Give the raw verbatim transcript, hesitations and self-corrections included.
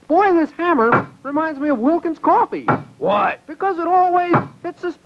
Boy, this hammer reminds me of Wilkins Coffee. What? Because it always hits the